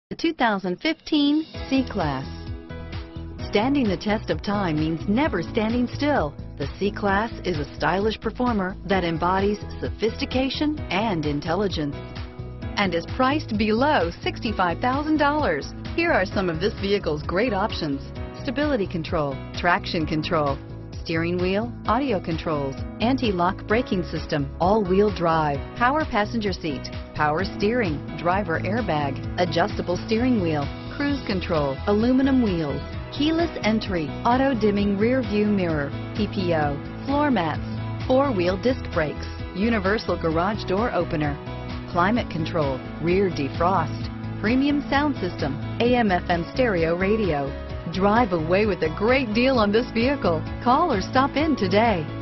The 2015 C-Class. Standing the test of time means never standing still. The C-Class is a stylish performer that embodies sophistication and intelligence and is priced below $65,000. Here are some of this vehicle's great options: stability control, traction control, steering wheel audio controls, anti-lock braking system, all-wheel drive, power passenger seat, power steering, driver airbag, adjustable steering wheel, cruise control, aluminum wheels, keyless entry, auto-dimming rear view mirror, PPO, floor mats, four-wheel disc brakes, universal garage door opener, climate control, rear defrost, premium sound system, AM/FM stereo radio. Drive away with a great deal on this vehicle. Call or stop in today.